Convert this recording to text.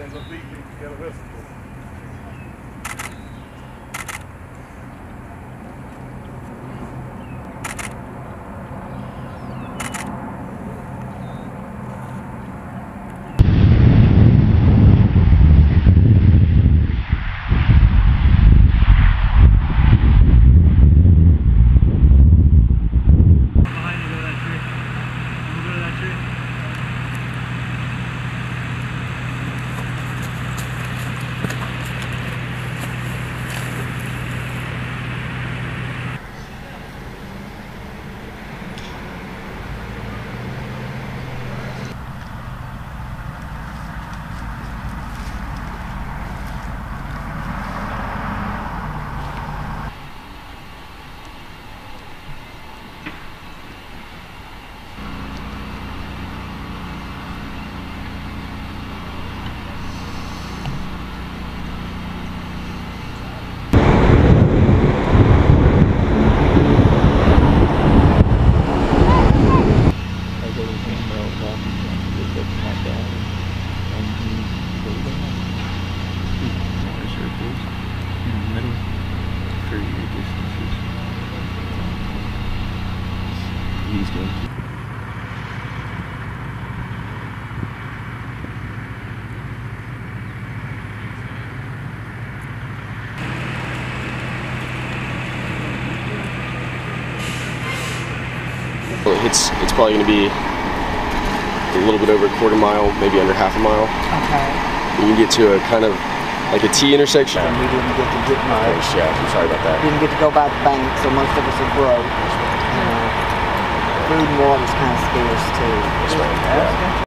He's going to. It's probably going to be a little bit over a quarter mile, maybe under half a mile. Okay. And you get to a kind of like a T intersection. And we didn't get to get much. Yeah, I'm sorry about that. Didn't get to go by the bank, so most of us are broke. Food and water's kind of scarce too.